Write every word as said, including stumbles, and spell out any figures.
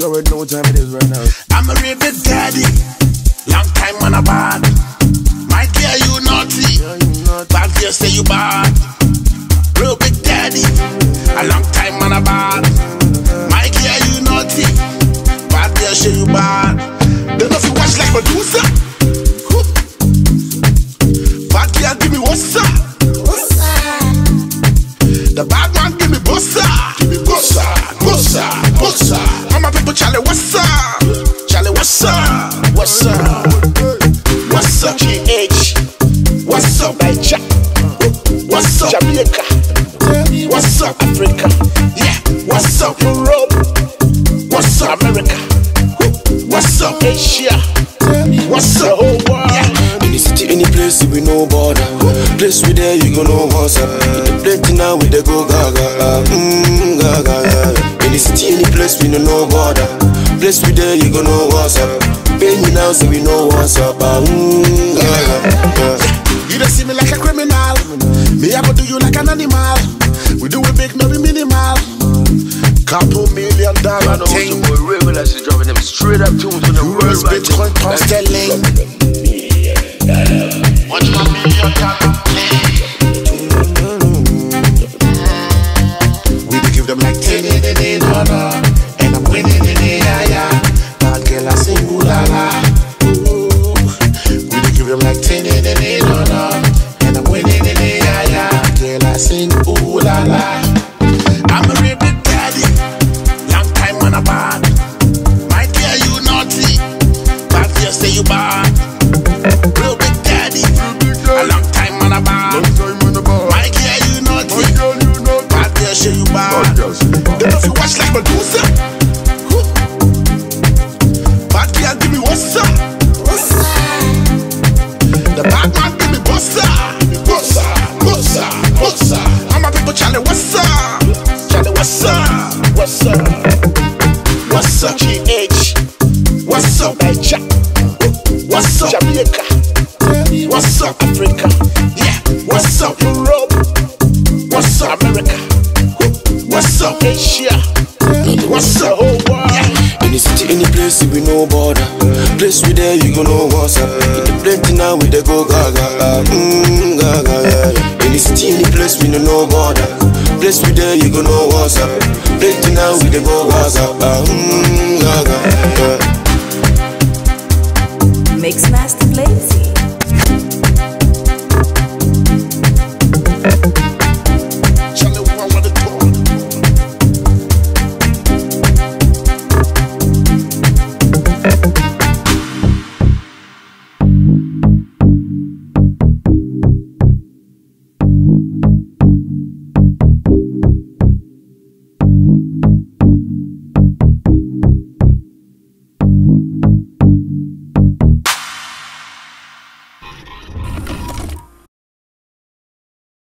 already know what time it is right now. I'm a real big daddy. Long time on a bad. My girl, you naughty. Yeah, you naughty. Bad girl say you bad. Real big daddy. A long time on a bad. My girl, you naughty. Bad girl say you bad. They know if you watch like Medusa. Bad girl give me what's up. The bad man give me bossa. Give me bossa, bossa, bossa. All my people, Charlie, what's up? Charlie, what's up? What's up? What's up, G H? What's up, Nigeria? What's up, Jamaica? What's up, Africa? Yeah, what's up, Europe? What's up, America? What's up, Asia? What's up, whole world? Yeah. In the city, any place, we no border. Place we there, you gon' know what's up. In the plate now, we dey go gaga. Mmm, gaga, yeah. In the city, any place, we no no border. Place we there, you gon' know what's up. Pay me now, so we know what's up. Mmm, gaga, yeah. You don't see me like a criminal. Me, I go do you like an animal. We do it big, no be minimal. Couple million dollar thing. Boy, Rebbel is dropping them straight up tunes on the Euros, world. Bitcoin, pound sterling. Watch my million dollar thing. We do give them like ten in the no no, and I'm winning in the yeah yeah. Bad girl I sing ooh la la. We do give them like ten in the no no, and I'm winning in the yeah yeah. Bad girl I sing ooh la la. I'm a real big daddy. Long time on a bad. My girl you naughty. Bad girl say you bad. Real big daddy. A long time on a bad. My girl you naughty. Bad girl say you bad. They know if you watch like Medusa. Bad girl give me what's up. The bad man give me bossa. Bossa, bossa, bossa. All my people Charlie what's up? Charlie what's up? What's up? What's up G H? What's up Nigeria? What's up Jamaica? What's up Africa? Yeah, what's up Europe? What's up America? What's up Asia? What's up whole world? Yeah. In the city, any place, we no border. Place we there, you gon' know what's up. In the plate now, we dey go gaga. Mmm, gaga, yeah. In the city, any place, we no no border. Place we there, you gon' know what's up. Plate now, we dey go gaga. Mmm, gaga, yeah. Mix Master Blaze.